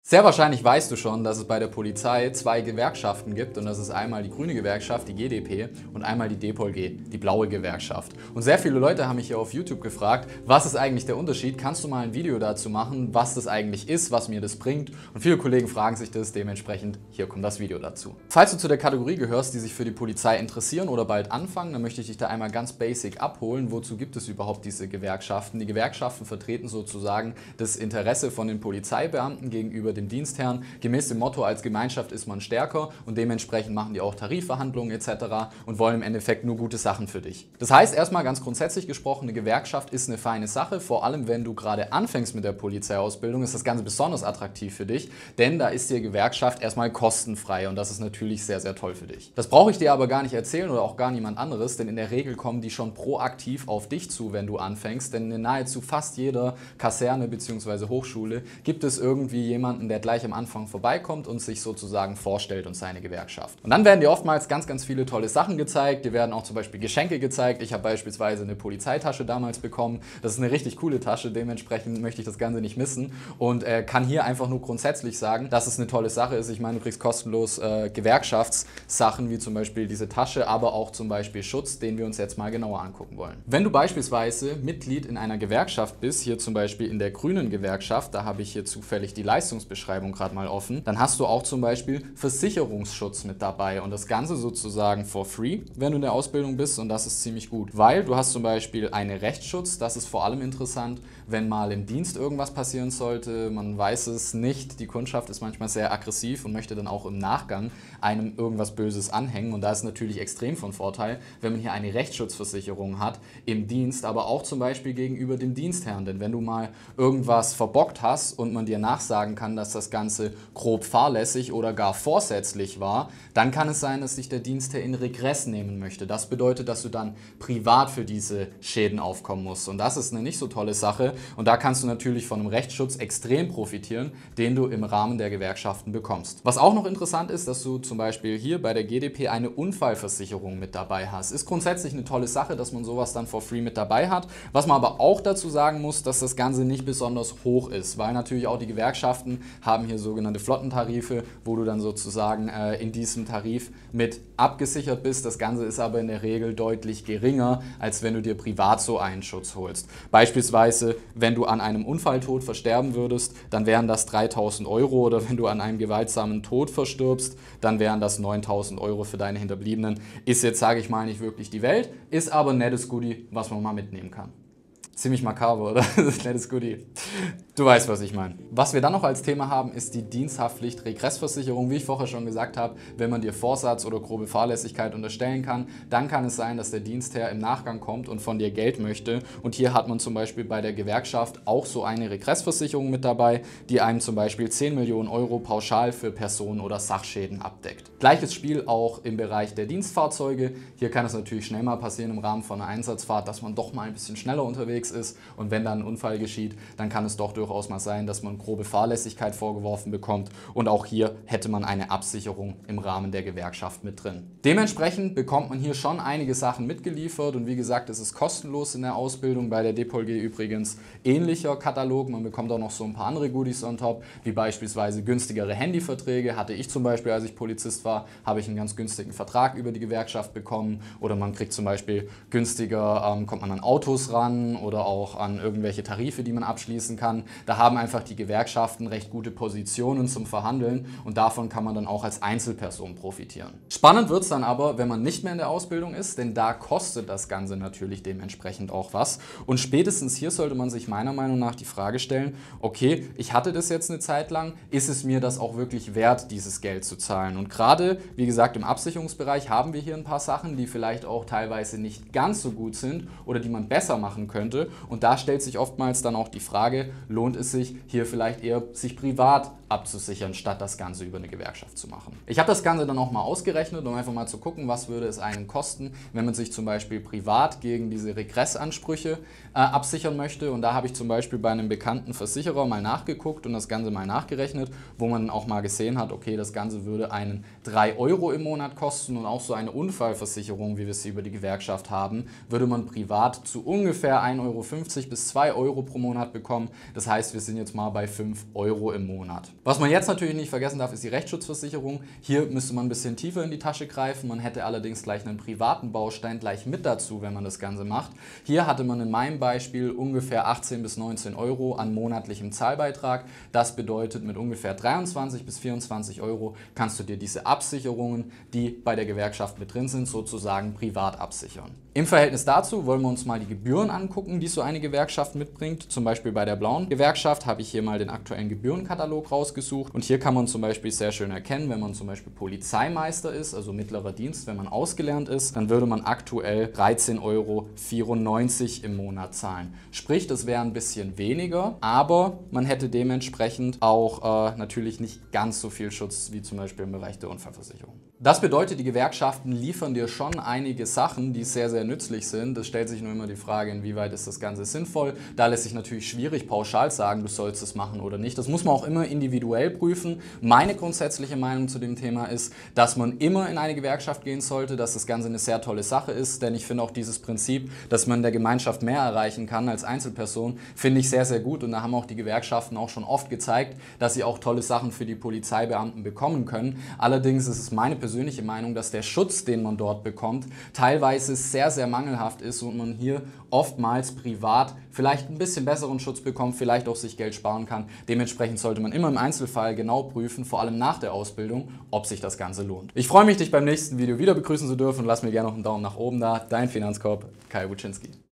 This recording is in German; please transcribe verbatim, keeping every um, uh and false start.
Sehr wahrscheinlich weißt du schon, dass es bei der Polizei zwei Gewerkschaften gibt und das ist einmal die grüne Gewerkschaft, die G D P und einmal die D P O L G, die blaue Gewerkschaft. Und sehr viele Leute haben mich hier auf YouTube gefragt, was ist eigentlich der Unterschied? Kannst du mal ein Video dazu machen, was das eigentlich ist, was mir das bringt? Und viele Kollegen fragen sich das, dementsprechend hier kommt das Video dazu. Falls du zu der Kategorie gehörst, die sich für die Polizei interessieren oder bald anfangen, dann möchte ich dich da einmal ganz basic abholen. Wozu gibt es überhaupt diese Gewerkschaften? Die Gewerkschaften vertreten sozusagen das Interesse von den Polizeibeamten gegenüber dem Dienstherrn. Gemäß dem Motto, als Gemeinschaft ist man stärker und dementsprechend machen die auch Tarifverhandlungen et cetera und wollen im Endeffekt nur gute Sachen für dich. Das heißt, erstmal ganz grundsätzlich gesprochen, eine Gewerkschaft ist eine feine Sache, vor allem wenn du gerade anfängst mit der Polizeiausbildung, ist das Ganze besonders attraktiv für dich, denn da ist die Gewerkschaft erstmal kostenfrei und das ist natürlich sehr, sehr toll für dich. Das brauche ich dir aber gar nicht erzählen oder auch gar niemand anderes, denn in der Regel kommen die schon proaktiv auf dich zu, wenn du anfängst, denn in nahezu fast jeder Kaserne bzw. Hochschule gibt es irgendwie jemanden, der gleich am Anfang vorbeikommt und sich sozusagen vorstellt und seine Gewerkschaft. Und dann werden dir oftmals ganz, ganz viele tolle Sachen gezeigt. Dir werden auch zum Beispiel Geschenke gezeigt. Ich habe beispielsweise eine Polizeitasche damals bekommen. Das ist eine richtig coole Tasche, dementsprechend möchte ich das Ganze nicht missen und äh, kann hier einfach nur grundsätzlich sagen, dass es eine tolle Sache ist. Ich meine, du kriegst kostenlos äh, Gewerkschaftssachen wie zum Beispiel diese Tasche, aber auch zum Beispiel Schutz, den wir uns jetzt mal genauer angucken wollen. Wenn du beispielsweise Mitglied in einer Gewerkschaft bist, hier zum Beispiel in der grünen Gewerkschaft, da habe ich hier zufällig die Leistungsbeschreibung gerade mal offen, dann hast du auch zum Beispiel Versicherungsschutz mit dabei und das Ganze sozusagen for free, wenn du in der Ausbildung bist und das ist ziemlich gut, weil du hast zum Beispiel einen Rechtsschutz, das ist vor allem interessant, wenn mal im Dienst irgendwas passieren sollte, man weiß es nicht, die Kundschaft ist manchmal sehr aggressiv und möchte dann auch im Nachgang einem irgendwas Böses anhängen und da ist natürlich extrem von Vorteil, wenn man hier eine Rechtsschutzversicherung hat im Dienst, aber auch zum Beispiel gegenüber dem Dienstherrn, denn wenn du mal irgendwas verbockt hast und man dir nachsagen kann, dass das Ganze grob fahrlässig oder gar vorsätzlich war, dann kann es sein, dass sich der Dienstherr in Regress nehmen möchte. Das bedeutet, dass du dann privat für diese Schäden aufkommen musst und das ist eine nicht so tolle Sache und da kannst du natürlich von einem Rechtsschutz extrem profitieren, den du im Rahmen der Gewerkschaften bekommst. Was auch noch interessant ist, dass du zum Beispiel hier bei der G D P eine Unfallversicherung mit dabei hast. Ist grundsätzlich eine tolle Sache, dass man sowas dann for free mit dabei hat. Was man aber auch dazu sagen muss, dass das Ganze nicht besonders hoch ist, weil natürlich auch die Gewerkschaften haben hier sogenannte Flottentarife, wo du dann sozusagen äh, in diesem Tarif mit abgesichert bist. Das Ganze ist aber in der Regel deutlich geringer, als wenn du dir privat so einen Schutz holst. Beispielsweise, wenn du an einem Unfalltod versterben würdest, dann wären das dreitausend Euro oder wenn du an einem gewaltsamen Tod verstirbst, dann wären das neuntausend Euro für deine Hinterbliebenen. Ist jetzt, sage ich mal, nicht wirklich die Welt, ist aber ein nettes Goodie, was man mal mitnehmen kann. Ziemlich makaber, oder? Das ist ein nettes Goodie. Du weißt, was ich meine. Was wir dann noch als Thema haben, ist die Diensthaftpflicht-Regressversicherung. Wie ich vorher schon gesagt habe, wenn man dir Vorsatz oder grobe Fahrlässigkeit unterstellen kann, dann kann es sein, dass der Dienstherr im Nachgang kommt und von dir Geld möchte. Und hier hat man zum Beispiel bei der Gewerkschaft auch so eine Regressversicherung mit dabei, die einem zum Beispiel zehn Millionen Euro pauschal für Personen- oder Sachschäden abdeckt. Gleiches Spiel auch im Bereich der Dienstfahrzeuge. Hier kann es natürlich schnell mal passieren im Rahmen von einer Einsatzfahrt, dass man doch mal ein bisschen schneller unterwegs ist und wenn dann ein Unfall geschieht, dann kann es doch durchaus mal sein, dass man grobe Fahrlässigkeit vorgeworfen bekommt und auch hier hätte man eine Absicherung im Rahmen der Gewerkschaft mit drin. Dementsprechend bekommt man hier schon einige Sachen mitgeliefert und wie gesagt, es ist kostenlos in der Ausbildung, bei der D P O L G übrigens ähnlicher Katalog, man bekommt auch noch so ein paar andere Goodies on top, wie beispielsweise günstigere Handyverträge, hatte ich zum Beispiel, als ich Polizist war, habe ich einen ganz günstigen Vertrag über die Gewerkschaft bekommen oder man kriegt zum Beispiel günstiger, ähm, kommt man an Autos ran oder auch an irgendwelche Tarife, die man abschließen kann. Da haben einfach die Gewerkschaften recht gute Positionen zum Verhandeln und davon kann man dann auch als Einzelperson profitieren. Spannend wird es dann aber, wenn man nicht mehr in der Ausbildung ist, denn da kostet das Ganze natürlich dementsprechend auch was. Und spätestens hier sollte man sich meiner Meinung nach die Frage stellen, okay, ich hatte das jetzt eine Zeit lang, ist es mir das auch wirklich wert, dieses Geld zu zahlen? Und gerade, wie gesagt, im Absicherungsbereich haben wir hier ein paar Sachen, die vielleicht auch teilweise nicht ganz so gut sind oder die man besser machen könnte. Und da stellt sich oftmals dann auch die Frage, lohnt es sich, hier vielleicht eher sich privat abzusichern, statt das Ganze über eine Gewerkschaft zu machen. Ich habe das Ganze dann auch mal ausgerechnet, um einfach mal zu gucken, was würde es einen kosten, wenn man sich zum Beispiel privat gegen diese Regressansprüche äh, absichern möchte. Und da habe ich zum Beispiel bei einem bekannten Versicherer mal nachgeguckt und das Ganze mal nachgerechnet, wo man auch mal gesehen hat, okay, das Ganze würde einen drei Euro im Monat kosten und auch so eine Unfallversicherung, wie wir sie über die Gewerkschaft haben, würde man privat zu ungefähr ein Euro fünfzig bis zwei Euro pro Monat bekommen. Das heißt, wir sind jetzt mal bei fünf Euro im Monat. Was man jetzt natürlich nicht vergessen darf, ist die Rechtsschutzversicherung. Hier müsste man ein bisschen tiefer in die Tasche greifen. Man hätte allerdings gleich einen privaten Baustein gleich mit dazu, wenn man das Ganze macht. Hier hatte man in meinem Beispiel ungefähr achtzehn bis neunzehn Euro an monatlichem Zahlbeitrag. Das bedeutet, mit ungefähr dreiundzwanzig bis vierundzwanzig Euro kannst du dir diese Absicherungen, die bei der Gewerkschaft mit drin sind, sozusagen privat absichern. Im Verhältnis dazu wollen wir uns mal die Gebühren angucken, die so eine Gewerkschaft mitbringt. Zum Beispiel bei der blauen Gewerkschaft habe ich hier mal den aktuellen Gebührenkatalog rausgesucht. Und hier kann man zum Beispiel sehr schön erkennen, wenn man zum Beispiel Polizeimeister ist, also mittlerer Dienst, wenn man ausgelernt ist, dann würde man aktuell dreizehn Euro vierundneunzig im Monat zahlen. Sprich, das wäre ein bisschen weniger, aber man hätte dementsprechend auch äh, natürlich nicht ganz so viel Schutz wie zum Beispiel im Bereich der Unfallversicherung. Das bedeutet, die Gewerkschaften liefern dir schon einige Sachen, die sehr, sehr nützlich sind. Es stellt sich nur immer die Frage, inwieweit ist das Ganze sinnvoll. Da lässt sich natürlich schwierig pauschal sagen, du sollst es machen oder nicht. Das muss man auch immer individuell prüfen. Meine grundsätzliche Meinung zu dem Thema ist, dass man immer in eine Gewerkschaft gehen sollte, dass das Ganze eine sehr tolle Sache ist, denn ich finde auch dieses Prinzip, dass man in der Gemeinschaft mehr erreichen kann als Einzelperson, finde ich sehr, sehr gut, und da haben auch die Gewerkschaften auch schon oft gezeigt, dass sie auch tolle Sachen für die Polizeibeamten bekommen können. Allerdings ist es meine persönliche Meinung, dass der Schutz, den man dort bekommt, teilweise sehr, sehr mangelhaft ist und man hier oftmals privat vielleicht ein bisschen besseren Schutz bekommt, vielleicht auch sich Geld sparen kann. Dementsprechend sollte man immer im Einzelfall genau prüfen, vor allem nach der Ausbildung, ob sich das Ganze lohnt. Ich freue mich, dich beim nächsten Video wieder begrüßen zu dürfen, und lass mir gerne noch einen Daumen nach oben da. Dein Finanzkorb, Kai Wuczynski.